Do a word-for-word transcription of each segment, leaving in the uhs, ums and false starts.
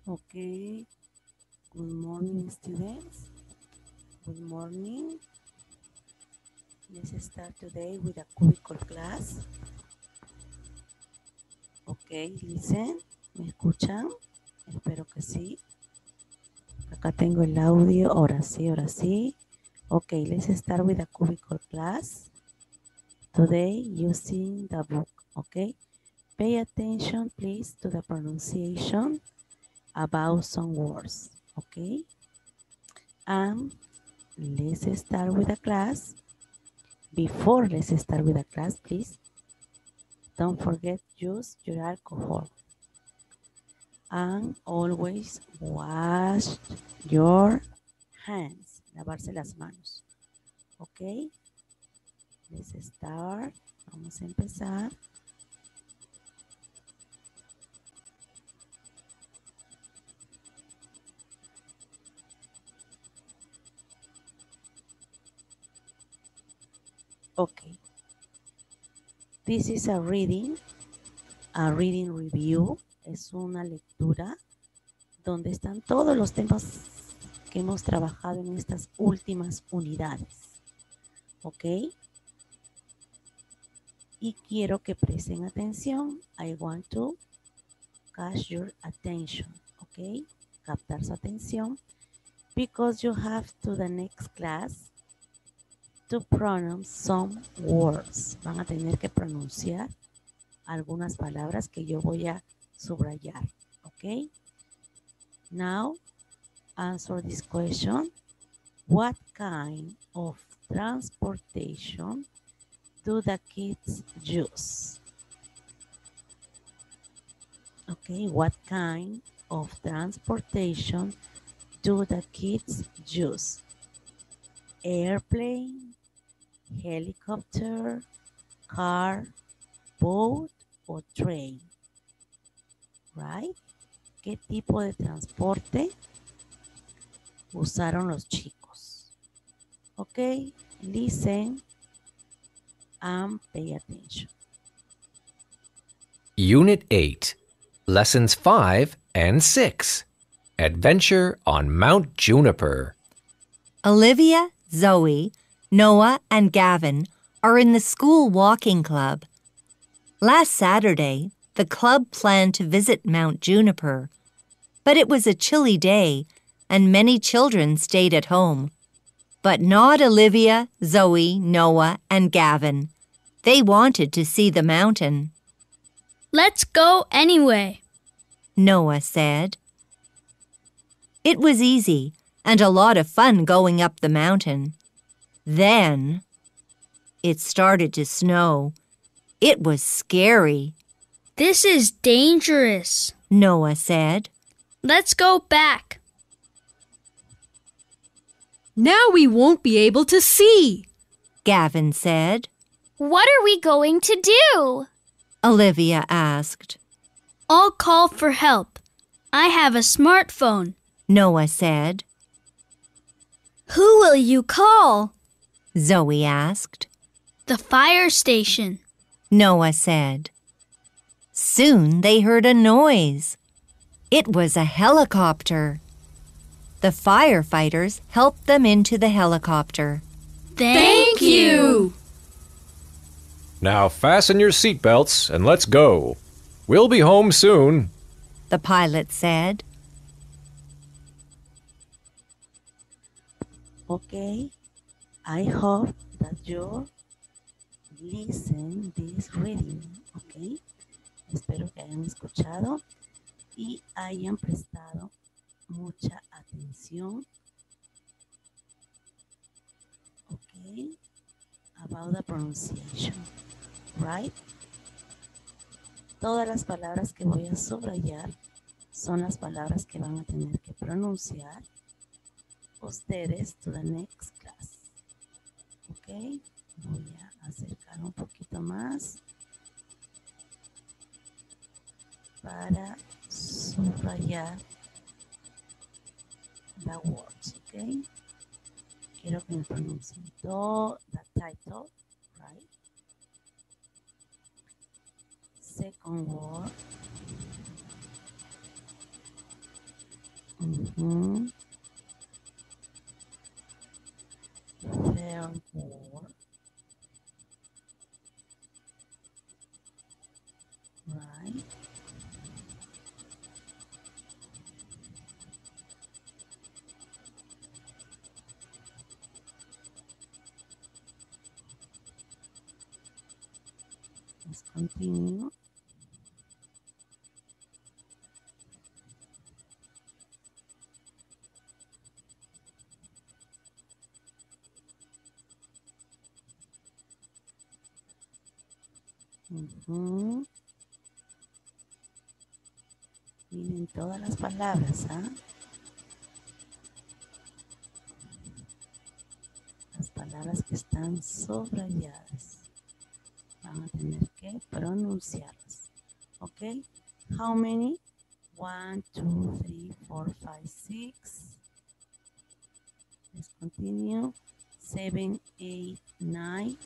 Okay, good morning, students. Good morning. Let's start today with a curricle class. Okay, listen. ¿Me escuchan? Espero que sí. Acá tengo el audio. Ahora sí, ahora sí. Okay, let's start with a curricle class. Today, using the book. Okay, pay attention, please, to the pronunciation about some words. Okay, and let's start with the class. Before let's start with the class, please, don't forget use your alcohol. And always wash your hands. Lavarse las manos. Ok. Let's start. Vamos a empezar. Ok. This is a reading. A reading review. Es una lectura donde están todos los temas que hemos trabajado en estas últimas unidades. ¿Ok? Y quiero que presten atención. I want to catch your attention. ¿Ok? Captar su atención. Because you have to the next class to pronounce some words. Van a tener que pronunciar algunas palabras que yo voy a subrayar. ¿Ok? Now, answer this question. What kind of transportation do the kids use? Okay, what kind of transportation do the kids use? Airplane, helicopter, car, boat, or train? Right? ¿Qué tipo de transporte usaron los chicos? Okay, listen and pay attention. Unit eight, Lessons five and six. Adventure on Mount Juniper. Olivia, Zoe, Noah, and Gavin are in the school walking club. Last Saturday, the club planned to visit Mount Juniper, but it was a chilly day and many children stayed at home. But not Olivia, Zoe, Noah, and Gavin. They wanted to see the mountain. Let's go anyway, Noah said. It was easy and a lot of fun going up the mountain. Then it started to snow. It was scary, This is dangerous. Noah said. Let's go back. Now we won't be able to see, Gavin said. What are we going to do? Olivia asked. I'll call for help. I have a smartphone. Noah said. Who will you call? Zoe asked. The fire station. Noah said. Soon they heard a noise. It was a helicopter. The firefighters helped them into the helicopter. Thank you. Now fasten your seatbelts and let's go. We'll be home soon. The pilot said. Okay, I hope that you listen this reading. Okay, espero que hayan escuchado y hayan prestado mucha atención. Okay, about the pronunciation, right? Todas las palabras que voy a subrayar son las palabras que van a tener que pronunciar ustedes to the next class. Ok, voy a acercar un poquito más para subrayar the words. Ok, quiero que me pronuncien todo, the title, right? Second word, Mhm. Third word. Right. Let's continue. Ujú. Miren todas las palabras, ¿ah? Las palabras que están subrayadas. Van a tener que pronunciarlas. ¿Ok? How many? One, two, three, four, five, six. Let's continue. Seven, eight, nine,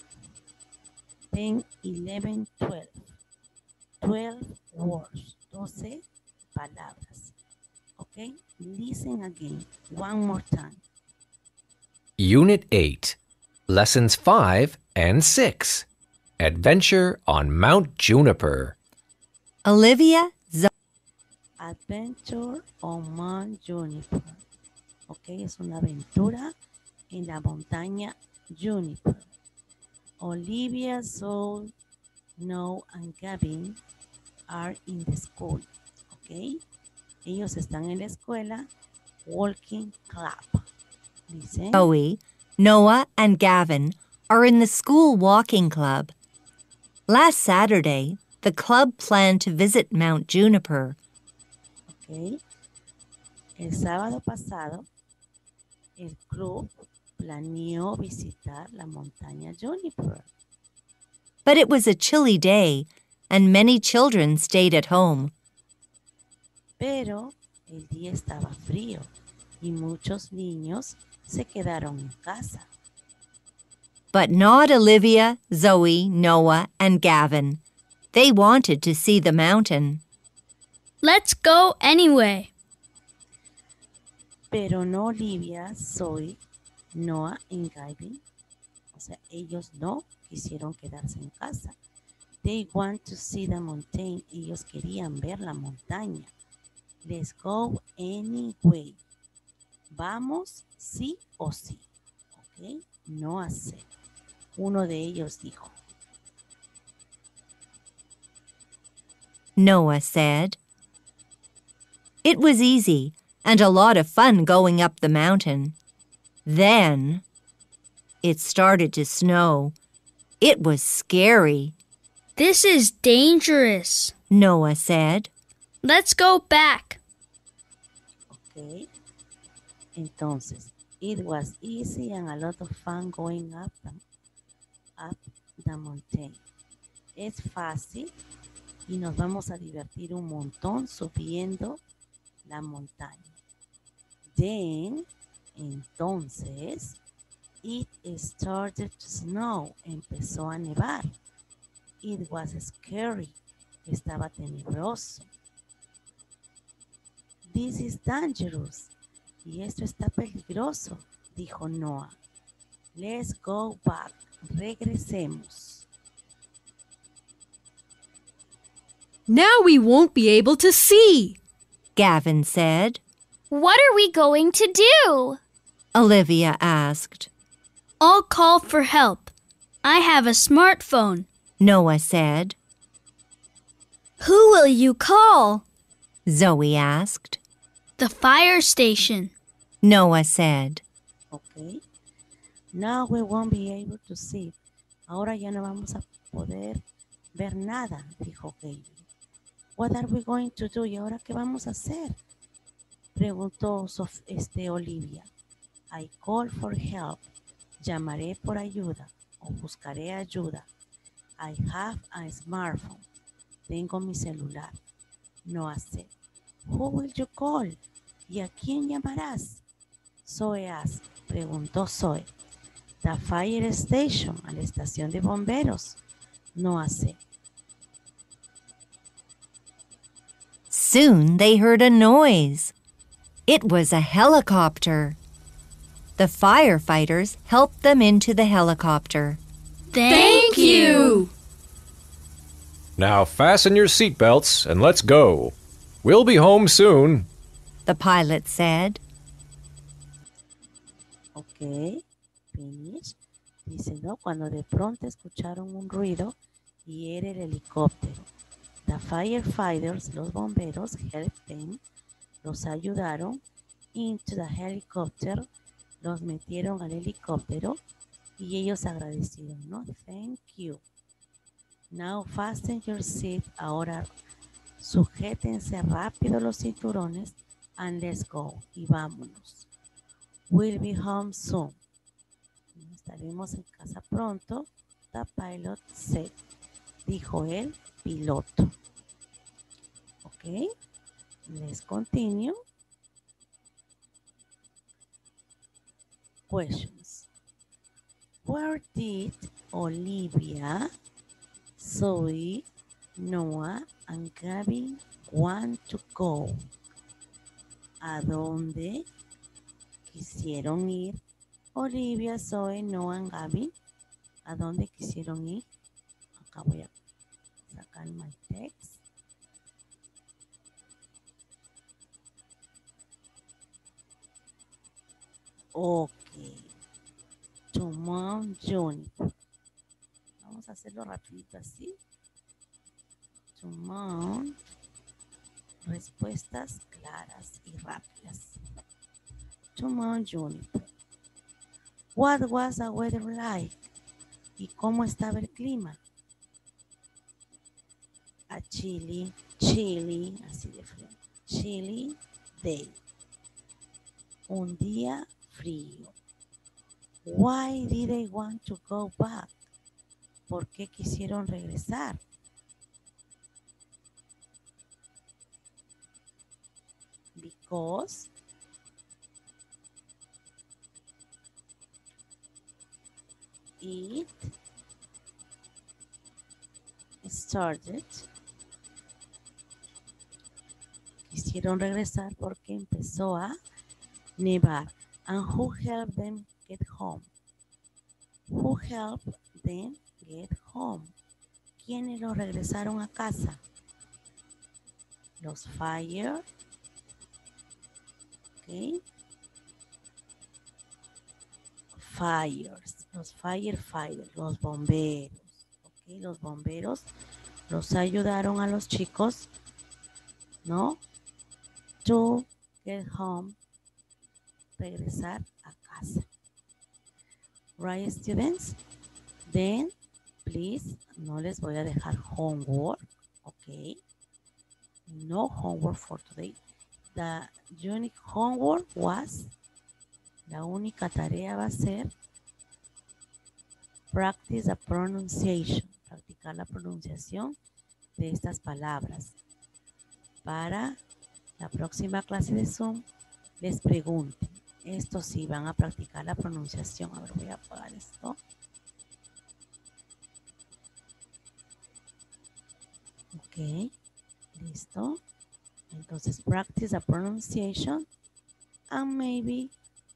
ten, eleven, twelve. Twelve words. Doce palabras. Okay? Listen again. One more time. Unit eight, Lessons five and six. Adventure on Mount Juniper. Olivia, Zoe, Adventure on Mount Juniper. Ok, es una aventura en la montaña Juniper. Olivia, Zoe, Noah, and Gavin are in the school. Ok, ellos están en la escuela Walking Club. Listen. Noah, and Gavin are in the school walking club. Last Saturday, the club planned to visit Mount Juniper. Ok, el sábado pasado, el club planeó visitar la montaña Juniper. But it was a chilly day, and many children stayed at home. Pero el día estaba frío y muchos niños se quedaron en casa. But not Olivia, Zoe, Noah, and Gavin. They wanted to see the mountain. Let's go anyway. Pero no Olivia, Zoe, Noah y Gavin. O sea, ellos no quisieron quedarse en casa. They want to see the mountain. Ellos querían ver la montaña. Let's go anyway. Vamos sí o sí. ¿Ok? No hacer. Uno de ellos dijo. Noah said. It was easy and a lot of fun going up the mountain. Then it started to snow. It was scary, This is dangerous. Noah said. Let's go back. Ok. Entonces, it was easy and a lot of fun going up the, up the mountain. Es fácil y nos vamos a divertir un montón subiendo la montaña. Then, entonces, it started to snow. Empezó a nevar. It was scary. Estaba tenebroso. This is dangerous. Y esto está peligroso, dijo Noah. Let's go back. Regresemos. Now we won't be able to see. Gavin said. What are we going to do? Olivia asked. I'll call for help. I have a smartphone. Noah said. Who will you call? Zoe asked. The fire station. Noah said. Ok. Now we won't be able to see. Ahora ya no vamos a poder ver nada, dijo Gavin. What are we going to do? ¿Y ahora qué vamos a hacer? Preguntó Sof este, Olivia. I call for help. Llamaré por ayuda o buscaré ayuda. I have a smartphone. Tengo mi celular. Noah said. Who will you call? ¿Y a quién llamarás? Zoe asked. Preguntó Zoe. The fire station, a la estación de bomberos. Noah said. Soon they heard a noise. It was a helicopter. The firefighters helped them into the helicopter. Thank you! Now fasten your seatbelts and let's go. We'll be home soon. The pilot said. Ok, finish. Dice, ¿no? Cuando de pronto escucharon un ruido y era el helicóptero. The firefighters, los bomberos, helped them, los ayudaron, into the helicopter, los metieron al helicóptero y ellos agradecieron, ¿no? Thank you. Now fasten your seat. Ahora sujétense rápido los cinturones and let's go. Y vámonos. We'll be home soon. Estaremos en casa pronto. The pilot said. Dijo el piloto. Ok. Let's continue. Questions. Where did Olivia, Zoe, Noah, and Gabby want to go? ¿A dónde quisieron ir Olivia, Zoe, Noah, and Gabby? ¿A dónde quisieron ir? Acá voy a sacar my text. Ok. To Mount Juniper. Vamos a hacerlo rapidito así. To Mount. Respuestas claras y rápidas. To Mount Juniper. What was the weather like? ¿Y cómo estaba el clima? A chilly, chilly, así de frío. Chilly day. Un día frío. Why did they want to go back? ¿Por qué quisieron regresar? Because it started. Quisieron regresar porque empezó a nevar. And who helped them get home? Who helped them get home? ¿Quiénes los regresaron a casa? Los fire. Okay. Fires. Los firefighters. Los bomberos. Okay. Los bomberos los ayudaron a los chicos, ¿no? To get home. Regresar a casa. Right, students? Then, please, no les voy a dejar homework, okay? No homework for today. The unique homework was, la única tarea va a ser practice the pronunciation, practicar la pronunciación de estas palabras. Para la próxima clase de Zoom, les pregunten. Esto sí, van a practicar la pronunciación. A ver, voy a apagar esto. Ok, listo. Entonces, practice the pronunciation. And maybe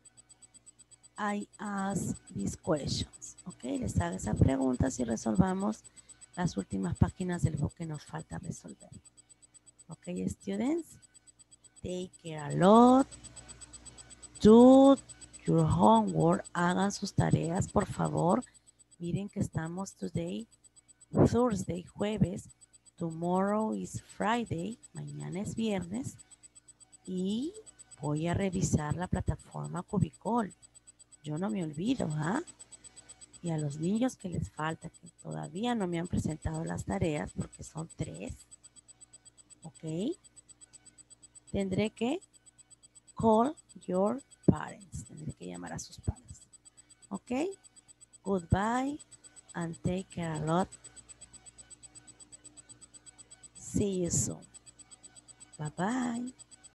I ask these questions. Ok, les hago esas preguntas y resolvamos las últimas páginas del book que nos falta resolver. Ok, students. Take care a lot. Do your homework. Hagan sus tareas, por favor. Miren que estamos today, Thursday, jueves. Tomorrow is Friday. Mañana es viernes. Y voy a revisar la plataforma Cubicol. Yo no me olvido, ¿ah? Y a los niños que les falta, que todavía no me han presentado las tareas, porque son tres. Ok. Tendré que call your parents. Tendré que llamar a sus padres. Ok. Goodbye and take care a lot. See you soon. Bye bye.